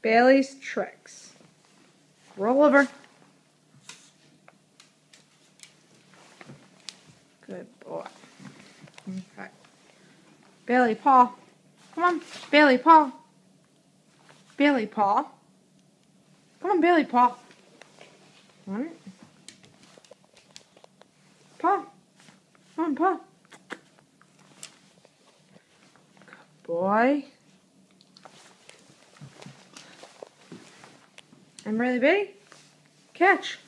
Bailey's tricks. Roll over. Good boy. Okay. Bailey paw. Come on. Bailey paw. Bailey paw. Come on, Bailey paw. All right. Paw. Come on, paw. Good boy. I'm ready, Bailey. Catch.